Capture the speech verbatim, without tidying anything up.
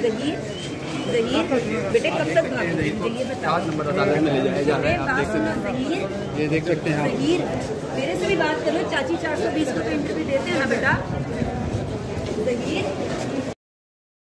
ज़हीर ज़हीर बेटे कब तक भागेंगे मुझे ये बताओ। नंबर अदालत में ले जाया जा रहा है, आप देख सकते हैं। ज़हीर ये देख सकते हैं आप। ज़हीर मेरे से भी बात करो, चाची चार सौ बीस को तो इंटरव्यू देते हैं ना बेटा। ज़हीर